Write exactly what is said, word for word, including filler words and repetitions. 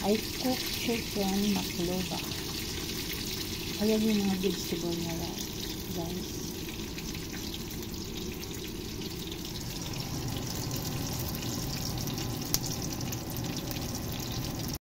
I cook chicken makloba. Ayan yung mga vegetable na rice, guys.